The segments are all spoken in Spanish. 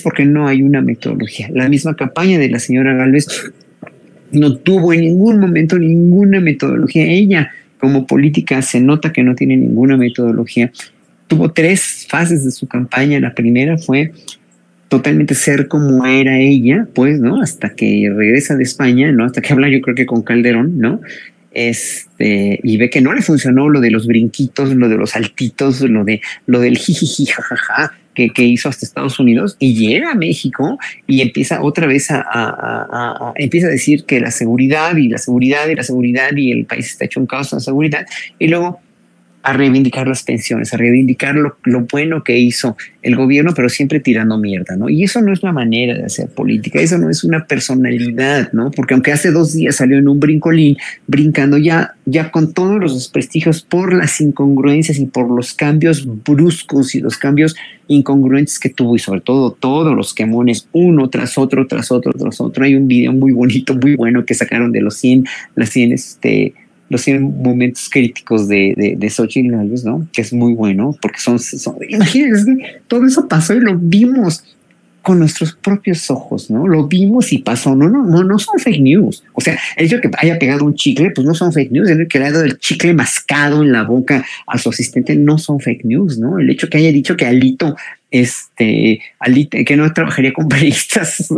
porque no hay una metodología. La misma campaña de la señora Gálvez no tuvo en ningún momento ninguna metodología. Ella, como política, se nota que no tiene ninguna metodología. Tuvo 3 fases de su campaña. La primera fue totalmente ser como era ella, pues, ¿no? Hasta que regresa de España, ¿no? Hasta que habla, yo creo que con Calderón, ¿no? Y ve que no le funcionó lo de los brinquitos, lo de los saltitos, lo del jijiji, jajaja, que hizo hasta Estados Unidos, y llega a México y empieza otra vez empieza a decir que la seguridad y la seguridad y la seguridad y el país está hecho un caos en la seguridad, y luego a reivindicar las pensiones, a reivindicar lo bueno que hizo el gobierno, pero siempre tirando mierda, ¿no? Y eso no es la manera de hacer política, eso no es una personalidad, ¿no? Porque aunque hace 2 días salió en un brincolín, brincando ya con todos los desprestigios por las incongruencias y por los cambios bruscos y los cambios incongruentes que tuvo, y sobre todo todos los quemones, uno tras otro, tras otro, tras otro. Hay un video muy bonito, muy bueno que sacaron de los 100 momentos críticos de Xochitl Gálvez, ¿no? Que es muy bueno, porque imagínense, todo eso pasó y lo vimos con nuestros propios ojos, ¿no? Lo vimos y pasó. No son fake news. O sea, el hecho de que haya pegado un chicle, pues no son fake news. El hecho de que le haya dado el chicle mascado en la boca a su asistente no son fake news, ¿no? El hecho de que haya dicho que Alito, que no trabajaría con periodistas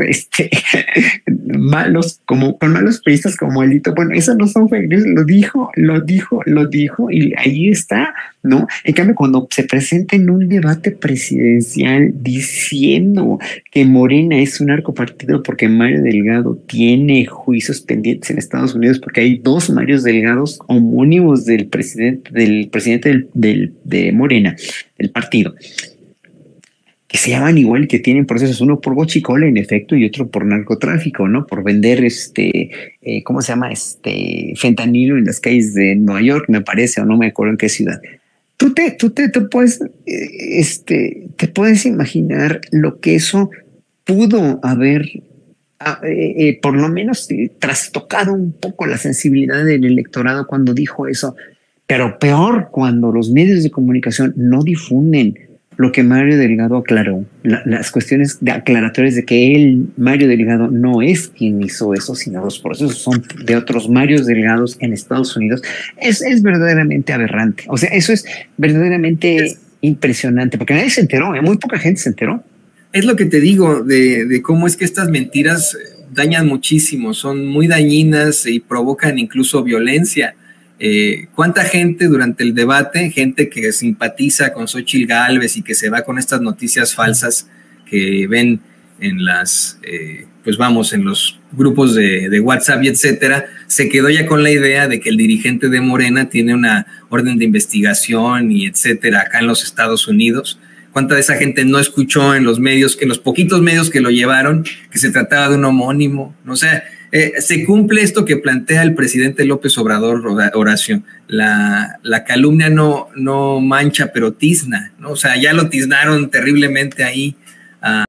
malos, con malos periodistas como Alito, bueno, eso no son fake news, lo dijo, y ahí está, ¿no? En cambio, cuando se presenta en un debate presidencial diciendo que Morena es un narcopartido porque Mario Delgado tiene juicios pendientes en Estados Unidos, porque hay 2 Marios Delgados homónimos del presidente de Morena, del partido, que se llaman igual y que tienen procesos, uno por bochicol en efecto y otro por narcotráfico, ¿no? Por vender ¿cómo se llama? Fentanilo en las calles de Nueva York, me parece, o no me acuerdo en qué ciudad. Tú te puedes, te puedes imaginar lo que eso pudo haber, por lo menos trastocado un poco la sensibilidad del electorado cuando dijo eso, pero peor cuando los medios de comunicación no difunden lo que Mario Delgado aclaró, las cuestiones aclaratorias de que Mario Delgado, no es quien hizo eso, sino los procesos son de otros Marios Delgados en Estados Unidos, es verdaderamente aberrante. O sea, eso es verdaderamente impresionante, porque nadie se enteró, muy poca gente se enteró. Es lo que te digo de cómo es que estas mentiras dañan muchísimo, son muy dañinas y provocan incluso violencia. ¿Cuánta gente durante el debate, gente que simpatiza con Xochitl Gálvez y que se va con estas noticias falsas que ven en en los grupos de WhatsApp y etcétera, se quedó ya con la idea de que el dirigente de Morena tiene una orden de investigación y etcétera acá en los Estados Unidos? ¿Cuánta de esa gente no escuchó en los medios, en los poquitos medios que lo llevaron, que se trataba de un homónimo? O sea, se cumple esto que plantea el presidente López Obrador, Horacio. La calumnia no mancha, pero tizna, ¿no? O sea, ya lo tiznaron terriblemente ahí